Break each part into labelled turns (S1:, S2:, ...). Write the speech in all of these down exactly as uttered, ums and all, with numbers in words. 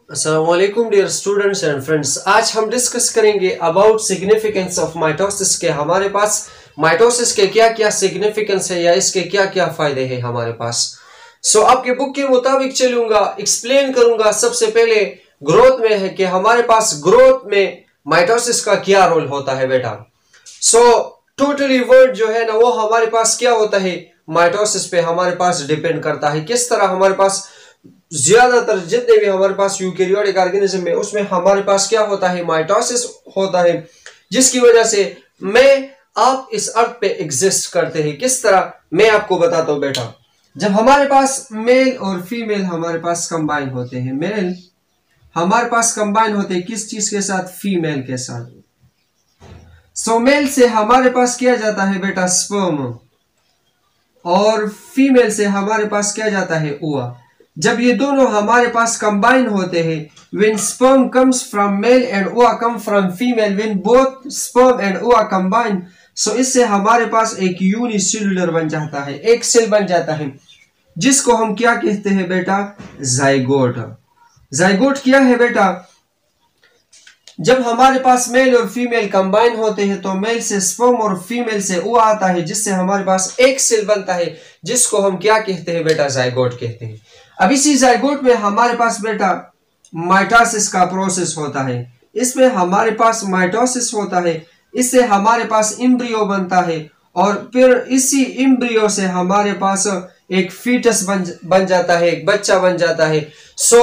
S1: अस्सलामुअलैकुम dear students and friends. आज हम डिस्कस करेंगे अबाउट सिग्निफिकेंस ऑफ माइटोसिस के। हमारे पास माइटोसिस के क्या क्या सिग्निफिकेंस है या इसके क्या क्या फायदे हैं हमारे पास। सो so, आपके बुक के मुताबिक चलूंगा, एक्सप्लेन करूंगा। सबसे पहले ग्रोथ में है कि हमारे पास ग्रोथ में माइटोसिस का क्या रोल होता है बेटा। सो टोटली वर्ड जो है ना वो हमारे पास क्या होता है, माइटोसिस पे हमारे पास डिपेंड करता है। किस तरह हमारे पास ज्यादातर जितने भी हमारे पास यूकेरियोटिक ऑर्गेनिज्म है उसमें हमारे पास क्या होता है, माइटोसिस होता है, जिसकी वजह से मैं आप इस अर्थ पे एग्जिस्ट करते हैं। किस तरह मैं आपको बताता हूं बेटा। जब हमारे पास मेल और फीमेल हमारे पास कंबाइन होते हैं, मेल हमारे पास कंबाइन होते हैं किस चीज के साथ, फीमेल के साथ। सो मेल से हमारे पास किया जाता है बेटा स्पर्म, और फीमेल से हमारे पास क्या जाता है, ओवा। जब ये दोनों हमारे पास कंबाइन होते हैं, when sperm comes from male and ova come from female, when both sperm and ova combine, so इससे हमारे पास एक यूनिसेल्युलर बन जाता है, एक सेल बन जाता है, जिसको हम क्या कहते हैं बेटा, जाइगोट। जाइगोट क्या है बेटा, जब हमारे पास मेल और फीमेल कंबाइन होते हैं तो मेल से स्पर्म और फीमेल से ओवा आता है, जिससे हमारे पास एक सेल बनता है, जिसको हम क्या कहते हैं बेटा, जाइगोट कहते हैं। अब इसी जाइगोट में हमारे पास बेटा माइटोसिस का प्रोसेस होता है। इसमें हमारे पास माइटोसिस होता है, इससे हमारे पास इम्ब्रियो बनता है, और फिर इसी इम्ब्रियो से हमारे पास एक फीटस बन बन जाता है, एक बच्चा बन जाता है। सो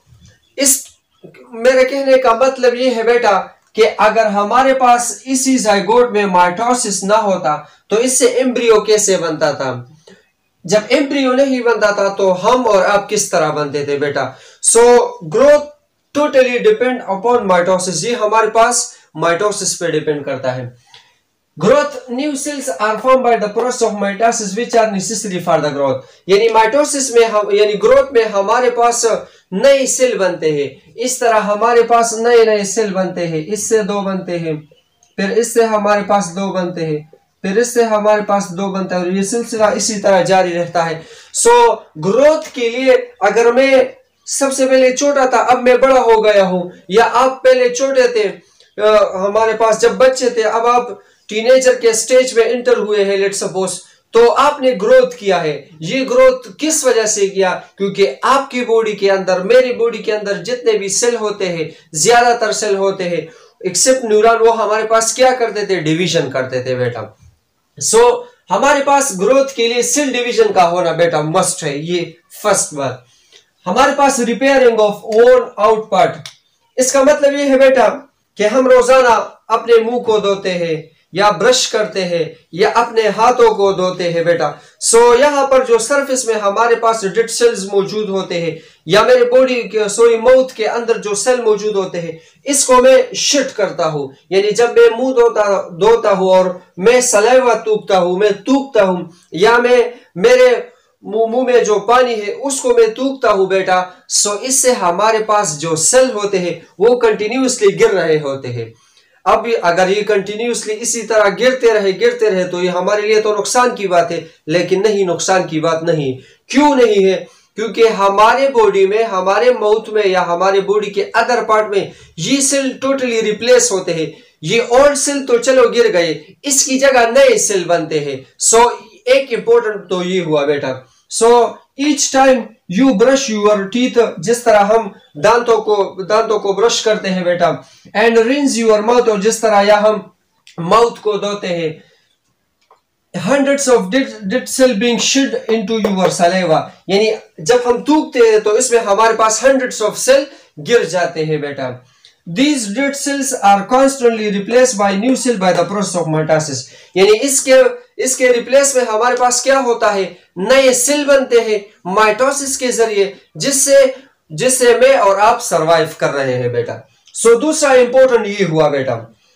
S1: इस मेरे कहने का मतलब ये है बेटा कि अगर हमारे पास इसी जाइगोट में माइटोसिस ना होता तो इससे एम्ब्रियो कैसे बनता था। जब एम्ब्रियो नहीं बनता था तो हम और आप किस तरह बनते थे बेटा। So growth totally depend upon mitosis, ये हमारे पास माइटोसिस पे डिपेंड करता है। Growth, new cells are form by the process of mitosis which are necessary for the growth. यानी माइटोसिस में हम यानी ग्रोथ में हमारे पास नए सेल बनते हैं। इस तरह हमारे पास नए नए सेल बनते हैं, इससे दो बनते हैं, फिर इससे हमारे पास दो बनते हैं, फिर इससे हमारे पास दो बनता है, और ये सिलसिला इसी तरह जारी रहता है। सो so, ग्रोथ के लिए अगर मैं सबसे पहले छोटा था, अब मैं बड़ा हो गया हूं, या आप पहले छोटे थे, आ, हमारे पास जब बच्चे थे, अब आप टीनेजर के स्टेज में इंटर हुए हैं लेट सपोज, तो आपने ग्रोथ किया है। ये ग्रोथ किस वजह से किया, क्योंकि आपकी बॉडी के अंदर, मेरी बॉडी के अंदर जितने भी सेल होते हैं, ज्यादातर सेल होते हैं एक्सेप्ट न्यूरॉन, वो हमारे पास क्या करते थे, डिवीजन करते थे बेटा। सो so, हमारे पास ग्रोथ के लिए सेल डिवीजन का होना बेटा मस्ट है, ये फर्स्ट बात। हमारे पास repairing of worn out part, इसका मतलब ये है बेटा कि हम रोजाना अपने मुंह को धोते हैं, या ब्रश करते हैं, या अपने हाथों को धोते हैं बेटा। सो so, यहाँ पर जो सरफेस में हमारे पास डेड सेल्स मौजूद होते हैं, या मेरे बॉडी के सॉरी माउथ के अंदर जो सेल मौजूद होते हैं, इसको मैं शिट करता हूं। यानी जब मैं मुंह धोता धोता हूं और मैं सलाइवा तूकता हूं, मैं तूकता हूं, या मैं मेरे मुंह में जो पानी है उसको मैं तूकता हूं बेटा। सो so, इससे हमारे पास जो सेल होते हैं वो कंटिन्यूसली गिर रहे होते हैं। अब अगर ये कंटिन्यूसली इसी तरह गिरते रहे गिरते रहे तो ये हमारे लिए तो नुकसान की बात है, लेकिन नहीं, नुकसान की बात नहीं। क्यों नहीं है, क्योंकि हमारे बॉडी में, हमारे माउथ में, या हमारे बॉडी के अदर पार्ट में ये सेल टोटली रिप्लेस होते हैं। ये ओल्ड सेल तो चलो गिर गए, इसकी जगह नए सेल बनते हैं। सो एक इंपॉर्टेंट तो ये हुआ बेटा। So each time you brush your teeth, जिस तरह हम दांतों को दांतों को ब्रश करते हैं बेटा, एंड रिंस यूर माउथ, और जिस तरह या हम माउथ को धोते हैं, hundreds of dead cell being shed into your saliva. यानी जब हम थूकते हैं तो इसमें हमारे पास हंड्रेड्स ऑफ सेल गिर जाते हैं बेटा। These dead cells are constantly replaced by new cell by the process of mitosis। यानी इसके इसके रिप्लेस में हमारे पास क्या होता है, नए सेल बनते हैं माइटोसिस के जरिए, जिससे जिससे मैं और आप सरवाइव कर रहे हैं बेटा। सो so, दूसरा इंपॉर्टेंट ये हुआ बेटा।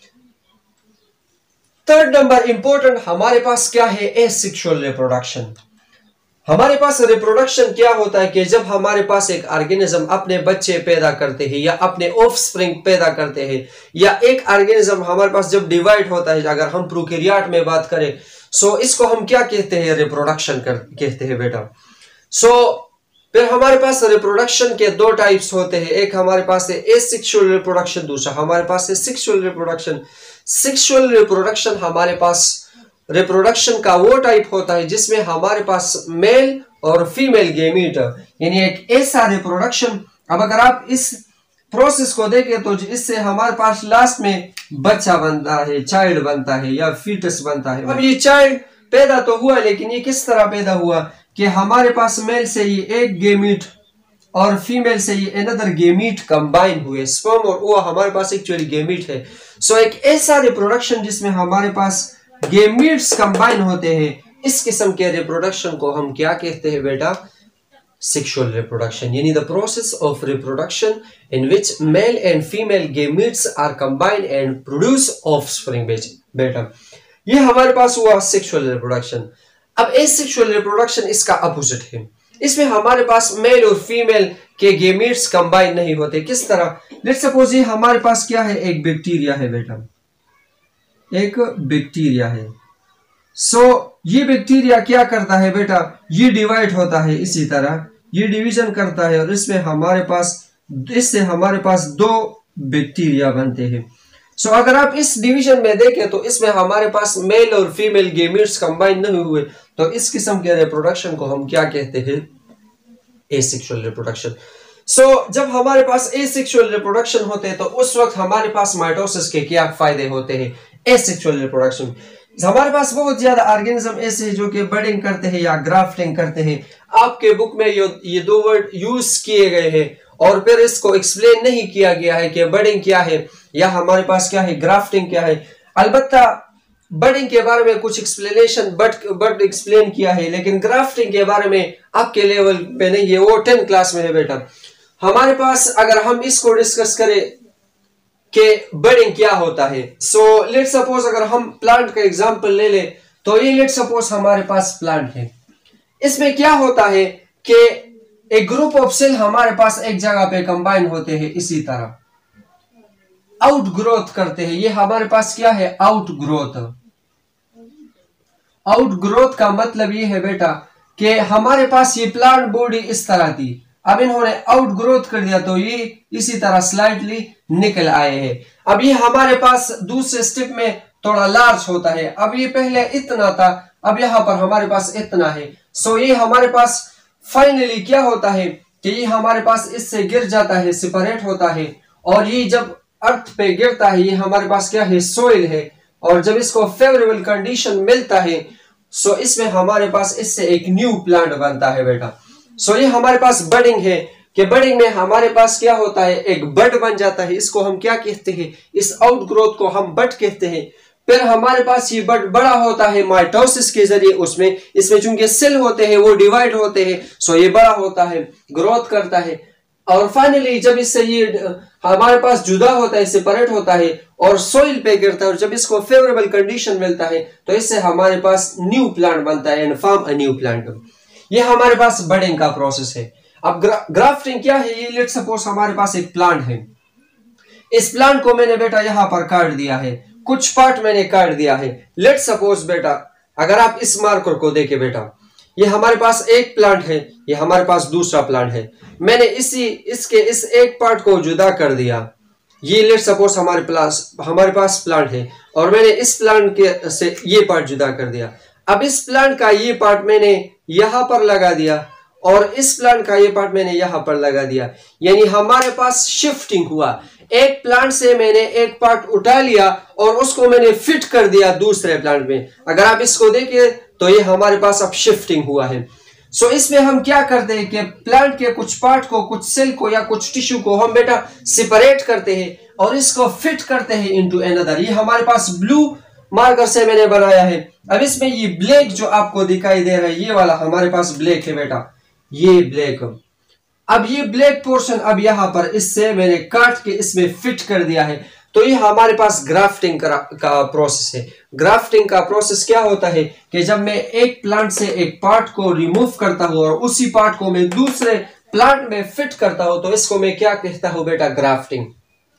S1: थर्ड नंबर इंपॉर्टेंट हमारे पास क्या है, एसेक्सुअल रिप्रोडक्शन। हमारे पास रिप्रोडक्शन क्या होता है कि जब हमारे पास एक ऑर्गेनिज्म अपने बच्चे पैदा करते हैं, या अपने ऑफस्प्रिंग पैदा करते हैं, या एक ऑर्गेनिज्म हमारे पास जब डिवाइड होता है, अगर हम प्रोकैरियोट में बात करें, सो इसको हम क्या कहते हैं, रिप्रोडक्शन कहते हैं बेटा। सो फिर हमारे पास रिप्रोडक्शन के दो टाइप्स होते हैं, एक हमारे पास है एसेक्सुअल रिप्रोडक्शन, दूसरा हमारे पास है सेक्सुअल रिप्रोडक्शन। सेक्सुअल रिप्रोडक्शन हमारे पास रिप्रोडक्शन का वो टाइप होता है जिसमें हमारे पास मेल और फीमेल गेमीट यानी एक ऐसा रिप्रोडक्शन। अब अगर आप इस प्रोसेस को देखें तो इससे हमारे पास लास्ट में बच्चा बनता है, चाइल्ड बनता है या फीटस बनता है। अब ये चाइल्ड पैदा तो हुआ, लेकिन ये किस तरह पैदा हुआ कि हमारे पास मेल से ये एक गेमीट और फीमेल से ये अनदर गेमीट कंबाइन हुए, स्पर्म और वो हमारे पास एक्चुअली गेमीट है। सो एक ऐसा रिप्रोडक्शन जिसमें हमारे पास गेमीट्स कंबाइन होते हैं, इस किस्म के रिप्रोडक्शन को हम क्या कहते हैं बेटा? सेक्सुअल रिप्रोडक्शन, यानी the process of reproduction in which male and female gametes are combined and produce offspring बेटा। ये हमारे पास हुआ सेक्सुअल रिप्रोडक्शन। अब एसेक्सुअल रिप्रोडक्शन इसका अपोजिट है, इसमें हमारे पास मेल और फीमेल के गेमीट्स कंबाइन नहीं होते। किस तरह? लेट्स सपोज ये हमारे पास क्या है, एक बैक्टीरिया है बेटा, एक बैक्टीरिया है। सो so, ये बैक्टीरिया क्या करता है बेटा? ये डिवाइड होता है, इसी तरह ये डिवीजन करता है और इसमें हमारे पास इससे हमारे पास दो बैक्टीरिया बनते हैं। सो so, अगर आप इस डिवीजन में देखें तो इसमें हमारे पास मेल और फीमेल गेमीट्स कंबाइन नहीं हुए, तो इस किस्म के रिप्रोडक्शन को हम क्या कहते हैं? Asexual reproduction. सो so, जब हमारे पास एसेक्सुअल रिप्रोडक्शन होते हैं तो उस वक्त हमारे पास माइटोसिस के क्या फायदे होते हैं? एसेक्सुअल रिप्रोडक्शन, हमारे पास बहुत ज्यादा ऑर्गेनिज्म ऐसे हैं जो कि बडिंग करते हैं या ग्राफ्टिंग करते हैं। आपके बुक में ये ये दो वर्ड यूज किए गए हैं और फिर इसको एक्सप्लेन नहीं किया गया है कि बडिंग क्या है या हमारे पास क्या है, ग्राफ्टिंग क्या है। अलबत्ता बडिंग के बारे में कुछ एक्सप्लेनेशन बट बट एक्सप्लेन किया है, लेकिन ग्राफ्टिंग के बारे में आपके लेवल पे नहीं है, वो टेंथ क्लास में है बेटा। हमारे पास अगर हम इसको डिस्कस करें कि बडिंग क्या होता है, सो लेट सपोज अगर हम प्लांट का एग्जांपल ले ले तो ये लेट सपोज हमारे पास प्लांट है। इसमें क्या होता है कि एक ग्रुप ऑफ सेल हमारे पास एक जगह पे कंबाइन होते हैं, इसी तरह आउट ग्रोथ करते हैं। ये हमारे पास क्या है? Out growth. आउट ग्रोथ का मतलब ये है बेटा कि हमारे पास ये प्लांट बॉडी इस तरह थी, अब इन्होंने आउट ग्रोथ कर दिया तो ये इसी तरह स्लाइटली निकल आए हैं। अब ये हमारे पास दूसरे स्टेप में थोड़ा लार्ज होता है, अब ये पहले इतना था, अब यहां पर हमारे पास इतना है। सो ये हमारे पास फाइनली क्या होता है कि ये हमारे पास इससे गिर जाता है, सेपरेट होता है, और ये जब अर्थ पे गिरता है ये हमारे पास क्या है? सोइल है। और जब इसको फेवरेबल कंडीशन मिलता है सो इसमें हमारे पास इससे एक न्यू प्लांट बनता है बेटा। सो ये हमारे पास बडिंग है कि बडिंग में हमारे पास क्या होता है? एक बड बन जाता है, इसको हम क्या कहते हैं? इस आउट ग्रोथ को हम बड कहते हैं। फिर हमारे पास ये बड बड़ा होता है माइटोसिस के जरिए, उसमें इसमें चूंकि सेल होते हैं वो डिवाइड होते हैं, सो ये बड़ा होता है, ग्रोथ करता है, और फाइनली जब इससे ये हमारे पास जुदा होता है, सेपरेट होता है और सोइल पे गिरता है, और जब इसको फेवरेबल कंडीशन मिलता है तो इससे हमारे पास न्यू प्लांट बनता है and form a new plant. ये हमारे पास बडिंग का प्रोसेस है। अब ग्रा, ग्राफ्टिंग क्या है? ये लेट सपोज हमारे पास एक प्लांट है, इस प्लांट को मैंने बेटा यहां पर काट दिया है, कुछ पार्ट मैंने काट दिया है। लेट सपोज बेटा अगर आप इस मार्कर को देखें बेटा, ये हमारे पास एक प्लांट है, ये हमारे पास दूसरा प्लांट है, मैंने इसी इसके इस एक पार्ट को जुदा कर दिया। ये लेट सपोज हमारे पास हमारे पास प्लांट है और मैंने इस प्लांट के से ये पार्ट जुदा कर दिया। अब इस प्लांट का ये पार्ट मैंने यहां पर लगा दिया और इस प्लांट का ये पार्ट मैंने यहां पर लगा दिया, यानी हमारे पास शिफ्टिंग हुआ। एक प्लांट से मैंने एक पार्ट उठा लिया और उसको मैंने फिट कर दिया दूसरे प्लांट में। अगर आप इसको देखिए तो ये हमारे पास अब शिफ्टिंग हुआ है। सो इसमें हम क्या करते हैं कि प्लांट के कुछ पार्ट को, कुछ सेल को या कुछ टिश्यू को हम बेटा सेपरेट करते हैं और इसको फिट करते हैं इनटू अनदर। ये हमारे पास ब्लू मार्कर से मैंने बनाया है। अब इसमें ये ब्लैक जो आपको दिखाई दे रहा है, ये वाला हमारे पास ब्लैक है बेटा, ये ब्लैक। अब ये ब्लैक पोर्शन अब यहां पर इससे मैंने काट के इसमें फिट कर दिया है, तो ये हमारे पास ग्राफ्टिंग का, का प्रोसेस है। ग्राफ्टिंग का प्रोसेस क्या होता है कि जब मैं एक प्लांट से एक पार्ट को रिमूव करता हूं और उसी पार्ट को मैं दूसरे प्लांट में फिट करता हूं, तो इसको मैं क्या कहता हूं बेटा? ग्राफ्टिंग।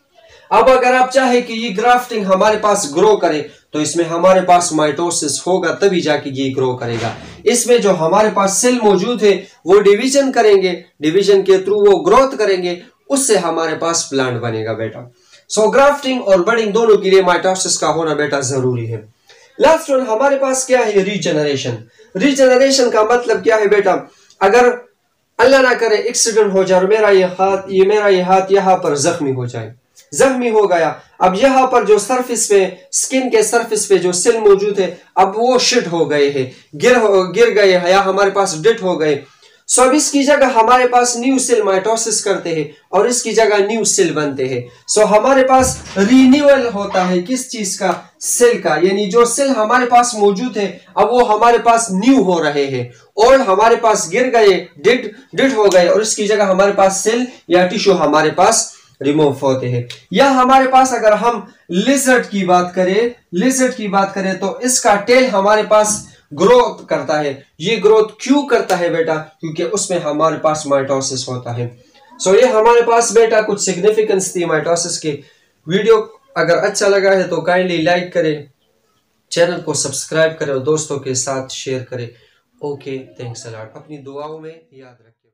S1: अब अगर आप चाहे कि ये ग्राफ्टिंग हमारे पास ग्रो करे तो इसमें हमारे पास माइटोसिस होगा, तभी जाके ये ग्रो करेगा। इसमें जो हमारे पास सेल मौजूद है वो डिवीजन करेंगे, डिवीजन के थ्रू वो ग्रोथ करेंगे, उससे हमारे पास प्लांट बनेगा बेटा। सो ग्राफ्टिंग और बडिंग दोनों के लिए माइटोसिस का होना बेटा जरूरी है। लास्ट वन हमारे पास क्या है, रीजनरेशन। रीजनरेशन का मतलब क्या है बेटा, अगर अल्लाह ना करे एक्सीडेंट हो जाए और मेरा ये हाथ ये मेरा ये हाथ यहाँ पर जख्मी हो जाए, जख्मी हो गया, अब यहाँ पर जो सरफेस पे स्किन के सरफेस पे जो सेल मौजूद है अब वो शिट हो गए हैं, गिर गिर गए हैं या हमारे पास डेथ हो गए। सो अब इसकी जगह हमारे पास न्यू सेल माइटोसिस करते हैं और इसकी जगह न्यू सेल बनते हैं। सो हमारे पास रिन्यूअल होता है किस चीज का, सेल का, यानी जो सेल हमारे पास मौजूद है अब वो हमारे पास न्यू हो रहे हैं, और हमारे पास गिर गए डेड डेड हो गए और इसकी जगह हमारे पास सेल या टिश्यू हमारे पास रिमूव होते हैं। या हमारे पास अगर हम लिजर्ड की बात करें लिजर्ड की बात करें तो इसका टेल हमारे पास ग्रोथ करता है। ये ग्रोथ क्यों करता है बेटा, क्योंकि उसमें हमारे पास माइटोसिस होता है। सो so ये हमारे पास बेटा कुछ सिग्निफिकेंस थी माइटोसिस की। वीडियो अगर अच्छा लगा है तो काइंडली लाइक करें, चैनल को सब्सक्राइब करें और दोस्तों के साथ शेयर करें। Okay, thanks a lot. अपनी दुआओं में याद रखें।